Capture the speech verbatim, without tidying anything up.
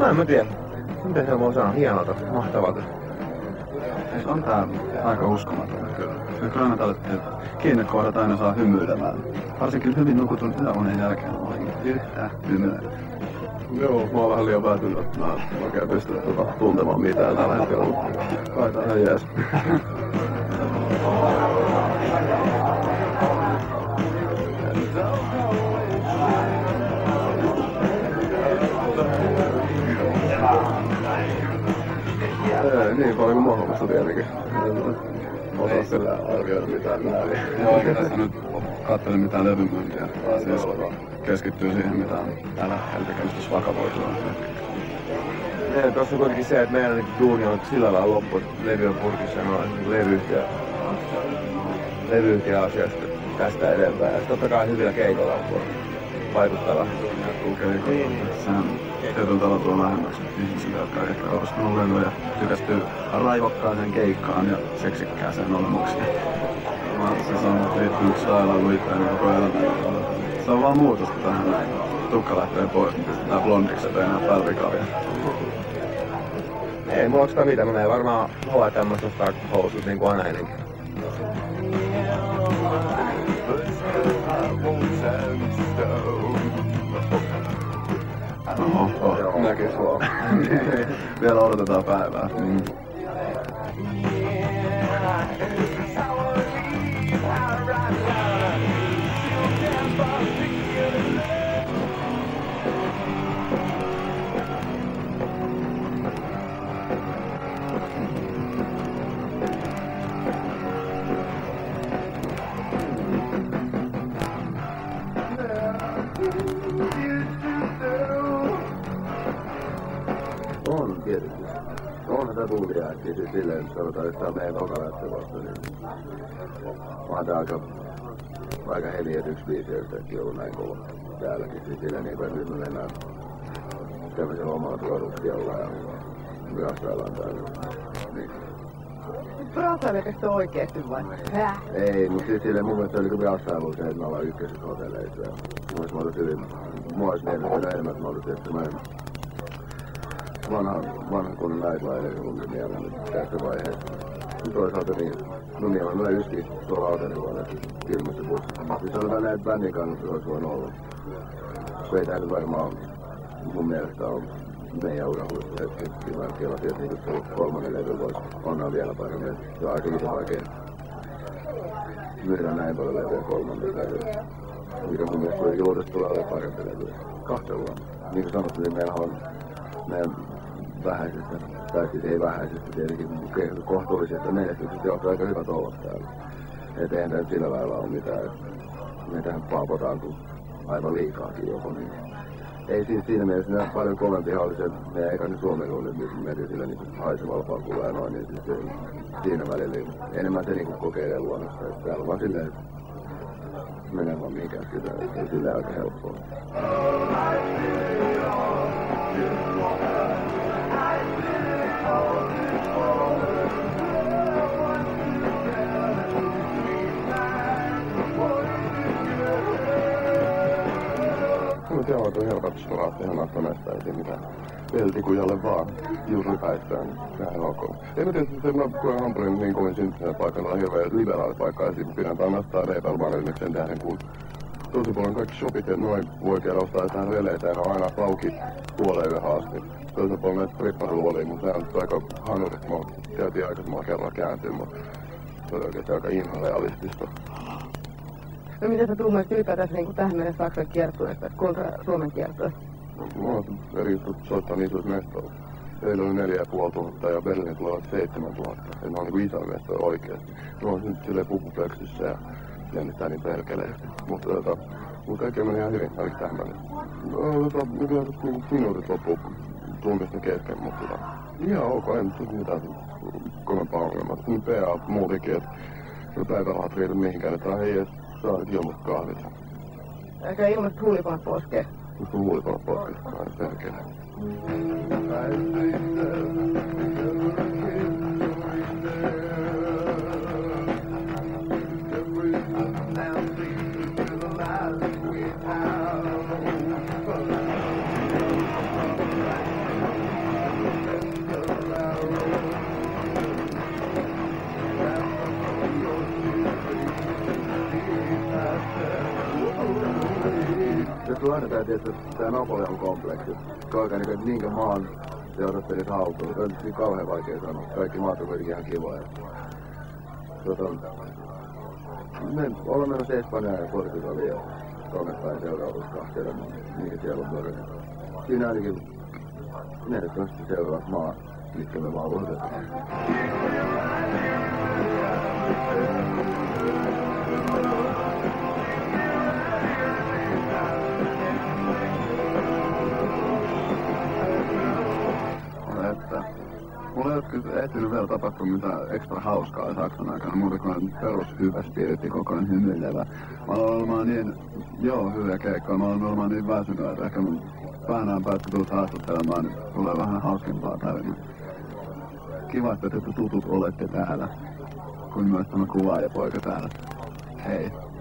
No en mä tiedä. Miten se voi sanoa? Hienolta, mahtavalta. Se on tää aika uskomaton kyllä. Se granaatalit kiinnekohdat aina saa hymyilemään. Varsinkin hyvin nukutun yöunen jälkeen on yhtään hymyä. Joo, mä oon vähän liian väsynyt, että mä en oikein pysty tuota tuntemaan mitään tällä hetkellä. Kai tää ihan jees. Ei, niin paljon kuin mahdollista tietenkin. Osaa sillä arvioida mitään määrin. Joo, eikä tässä nyt katsele mitään levymyyntiä. Siis keskittyy siihen, mitä on tällä hetkellä tekemistä vakavoitua. Niin, tuossa on kuitenkin se, että meidän duuni on sillä lailla loppu, että levy on purkissa noin levyyhtiö, levyyhtiö asiasta tästä edempään. Ja totta kai hyvillä keikoilla on vaikuttava. Niin. Sehän tietyllä tavalla tuo lähemmäksi ihmisille, jotka ei ehkä ostanut levyjä, tykästyy raivokkaaseen keikkaan ja seksikkääseen olemukseen. Se on liittynyt sailailuun itseään koko elämän. Se on vaan muutosta tähän näin. Tukka lähtee pois, niin pistetään blondiksi, ettei enää pälvikalja. Ei mulla oikeastaan mitään, mä menen varmaan H and M ostaa housut niin kuin aina ennenkin. Oho, näkis vaan. Vielä odotetaan päivää. Mm. On tietysti. Onhan tää tuulia äkkiä siis silleen, että sanotaan, että tää on meidän tokalähtö vasta, niin onhan tää aika, aika heli, että yksi biisi yhtäkkiä ollut näin kova täälläkin. Siis silleen niin kuin, että nyt me mennään tämmöisellä omalla tuoduksella ja brasaillaan täällä. Niin. Brasaileeko se oikeesti vai? Häh? Ei, mutta siis silleen mun mielestä se oli kuin brasailu se, että me ollaan ykkösessä hotelleissa. Ja mun mielestä mä olin hyvin, mua olisi miellyttänyt enemmän, että mä olin tietysti semmoinen vanha, vanha kunnon nightlider mun mielellä nyt tässä vaiheessa. Toisaalta niin, no mielellä mä yski tuolla autonivuonna kylmässä bussissa. Siis on vähän näitä bändin kannalta olisi voinut olla. Kun ei tää nyt varmaan mun mielestä on meidän uran huippuhetki. Kyllä kelasin, että niin se kolmannen levy voisi onnaa vielä paremmin. Se on aika iso vaikea myydä näin paljon levyä kolmannen levyä. Mikä mun mielestä oli juurista tulee olemaan parempi levy. Kahta vuonna. Niin kuin sanottu, niin meillä on meidän vähäisestä, tai siis ei vähäisestä, tietenkin kohtuullisesta menestyksestä johtuu aika hyvät olot täällä. Et eihän tämä sillä lailla ole mitään, että me tähän paapotaan kuin aivan liikaakin joku. Niin. Ei siis siinä mielessä nämä paljon kovempihan oli se meidän ekainen Suomen oli, missä me mentiin sillä niin haisevalla pakulla ja noin, niin siis se, siinä välillä enemmän se niin kokeilee luonnosta. Et täällä on vaan silleen, että menee vaan mihinkään sitä, että ei silleen aika helppoa. Se on aika helpotusraa ihan astamesta, ei mitään peltikujalle vaan juuripäissään, niin sehän on ok. Ei mä tietysti, että mä koen Hampurin niin kovin syntyisen paikalla on hirveä liberaali paikka, ja siinä pidän kannastaa Reepermanille sen tähden, kun tosi paljon kaikki shopit ja noin voi käydä ostaa jotain releitä, ja ne on aina auki puoleen yhden haastin. Toisaalta paljon näitä stripparuolia, mutta ne on aika hanurit, mä käytiin aikaisemmin kerran kääntyä, mutta se on oikeasti aika inhorealistista. No miten sä tuumaisit ylipäätään niin tähän mennessä Saksan kiertueesta, kuinka Suomen kiertue? Mä oon eri jutut soittaa niitä mestoilla. Teillä oli neljä ja puoli tuhatta ja Berliinin tulee seitsemän tuhatta. Et ne on niinku isoja mestoja oikeesti. Ne on nyt silleen pukupöksyssä ja jännittää niin perkeleesti. Mutta tota, mut kaikki meni ihan hyvin ainakin tähän mennessä. No tota, kyllä niinku minuutit loppuu tunnista kesken, mutta tota, ihan ok, ei nyt mitään kovempaa ongelmaa. Niin P A muutenkin, että päivärahat riitä mihinkään, että ei edes saa nyt ilmasta kahvit. Eikä ilmasta huulipaat poskee. Nyt on huulipaat poskee, aina perkele. tulee aina tää, tietysti, tää Napoleon kompleksi. Koika niin, että minkä maan te odottelit haltuun. Se on niin kauhean vaikea sanoa. Kaikki maat on kuitenkin ihan kivoja. Tota, me ollaan menossa Espanjaan ja Portugaliin ja Suomen päin seuraavaksi kahtelemaan, mikä siellä on todella. Siinä ainakin mielestäni seuraavat maa, mitkä me vaan odotetaan. Että mulla ei ole ehtinyt vielä tapahtua mitään ekstra hauskaa Saksan aikana, muuta kuin perus hyvä spiritti, koko ajan hymyilevä. Mä aloin olemaan niin, joo, hyviä keikkoja, mä aloin olemaan niin väsynyt, että ehkä mun päänään päästä tulet haastattelemaan, niin tulee vähän hauskimpaa tarinaa. Kiva, että te tutut olette täällä, kuin myös tämä kuvaajapoika täällä. Hei.